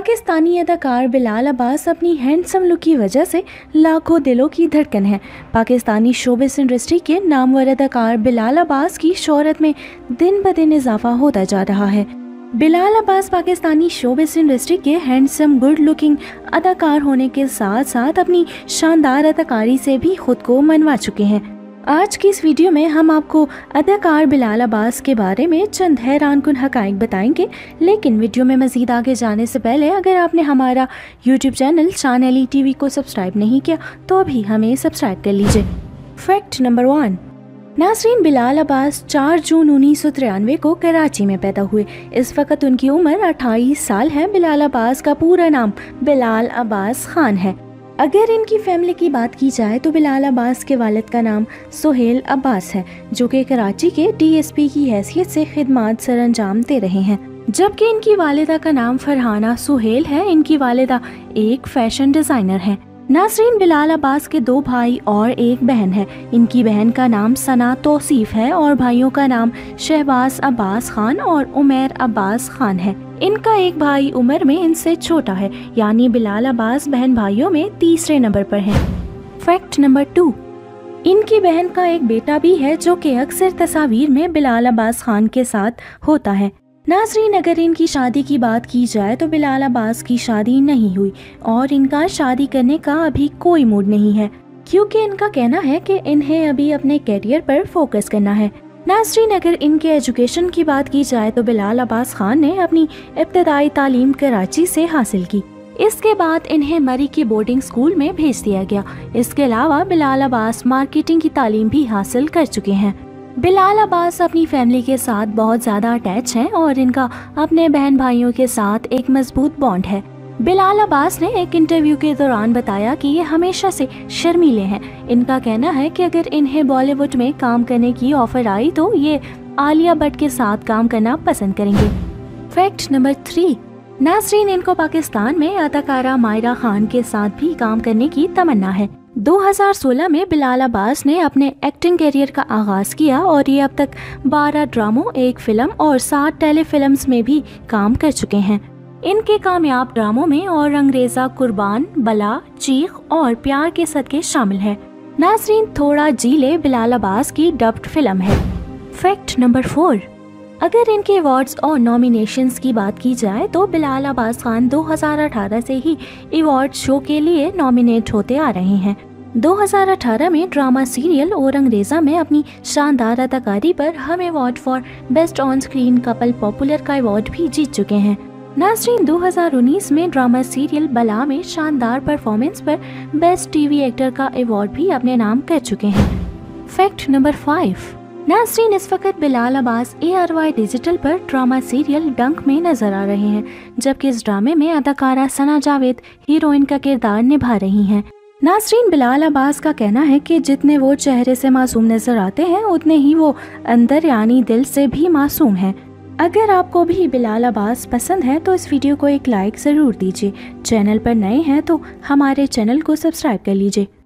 पाकिस्तानी अदाकार बिलाल अब्बास अपनी handsome look की वजह से लाखों दिलों की धड़कन है। पाकिस्तानी शोबिस इंडस्ट्री के नामवर अदाकार बिलाल अब्बास की शोहरत में दिन ब दिन इजाफा होता जा रहा है। बिलाल अब्बास पाकिस्तानी शोबिस इंडस्ट्री के हैंडसम गुड लुकिंग अदाकार होने के साथ साथ अपनी शानदार अदाकारी से भी खुद को मनवा चुके हैं। आज की इस वीडियो में हम आपको अदाकार बिलाल अब्बास के बारे में चंद हैरानकुन हकाइक बताएंगे। लेकिन वीडियो में मजीद आगे जाने से पहले अगर आपने हमारा यूट्यूब चैनल शान अली टीवी को सब्सक्राइब नहीं किया तो अभी हमें सब्सक्राइब कर लीजिए। फैक्ट नंबर 1, नाज़रीन, बिलाल अब्बास 4 जून 1993 को कराची में पैदा हुए। इस वक्त उनकी उम्र 28 साल है। बिलाल अब्बास का पूरा नाम बिलाल अब्बास खान है। अगर इनकी फैमिली की बात की जाए तो बिलाल अब्बास के वालिद का नाम सुहेल अब्बास है, जो कि कराची के DSP की हैसियत से खिदमत सरअंजाम दे रहे हैं, जबकि इनकी वालिदा का नाम फरहाना सुहेल है। इनकी वालिदा एक फैशन डिजाइनर हैं। नाज़रीन, बिलाल अब्बास के 2 भाई और 1 बहन है। इनकी बहन का नाम सना तौसीफ है और भाइयों का नाम शहबाज अब्बास खान और उमैर अब्बास खान है। इनका एक भाई उम्र में इनसे छोटा है, यानी बिलाल अब्बास बहन भाइयों में तीसरे नंबर पर है। फैक्ट नंबर 2, इनकी बहन का एक बेटा भी है जो कि अक्सर तस्वीर में बिलाल अब्बास खान के साथ होता है। नाज़रीन, अगर इनकी शादी की बात की जाए तो बिलाल अब्बास की शादी नहीं हुई और इनका शादी करने का अभी कोई मूड नहीं है, क्योंकि इनका कहना है कि इन्हें अभी अपने करियर पर फोकस करना है। नाज़रीन, अगर इनके एजुकेशन की बात की जाए तो बिलाल अब्बास खान ने अपनी इब्तदाई तालीम कराची से हासिल की। इसके बाद इन्हें मरी के बोर्डिंग स्कूल में भेज दिया गया। इसके अलावा बिलाल अब्बास मार्केटिंग की तालीम भी हासिल कर चुके हैं। बिलाल अब्बास अपनी फैमिली के साथ बहुत ज़्यादा अटैच हैं और इनका अपने बहन भाइयों के साथ एक मजबूत बॉन्ड है। बिलाल अब्बास ने एक इंटरव्यू के दौरान बताया कि ये हमेशा से शर्मीले हैं। इनका कहना है कि अगर इन्हें बॉलीवुड में काम करने की ऑफर आई तो ये आलिया भट्ट के साथ काम करना पसंद करेंगे। फैक्ट नंबर 3, नाज़रीन, इनको पाकिस्तान में अदाकारा मायरा खान के साथ भी काम करने की तमन्ना है। 2016 में बिलाल अब्बास ने अपने एक्टिंग करियर का आगाज किया और ये अब तक 12 ड्रामों, 1 फिल्म और 7 टेलीफिल्म्स में भी काम कर चुके हैं। इनके कामयाब ड्रामों में और अंग्रेजा, कुर्बान, बला, चीख और प्यार के सदके शामिल है। नाज़रीन, थोड़ा जीले बिलाल अब्बास की डब्ड फिल्म है। फैक्ट नंबर 4, अगर इनके अवार्ड्स और नॉमिनेशंस की बात की जाए तो बिलाल अब्बास खान 2018 से ही अवार्ड शो के लिए नॉमिनेट होते आ रहे हैं। 2018 में ड्रामा सीरियल और अंग्रेजा में अपनी शानदार अदाकारी पर हम award for best on screen couple popular का अवार्ड भी जीत चुके हैं। नाज़रीन, 2019 में ड्रामा सीरियल बला में शानदार परफॉर्मेंस पर बेस्ट टीवी एक्टर का अवार्ड भी अपने नाम कर चुके हैं। फैक्ट नंबर 5, नाज़रीन, इस वक्त बिलाल अब्बास ARY डिजिटल पर ड्रामा सीरियल डंक में नजर आ रहे हैं, जबकि इस ड्रामे में अदाकारा सना जावेद हीरोइन का किरदार निभा रही हैं। नाज़रीन, बिलाल अब्बास का कहना है कि जितने वो चेहरे से मासूम नजर आते हैं उतने ही वो अंदर यानी दिल से भी मासूम हैं। अगर आपको भी बिलाल अब्बास पसंद है तो इस वीडियो को एक लाइक ज़रूर दीजिए। चैनल पर नए हैं तो हमारे चैनल को सब्सक्राइब कर लीजिए।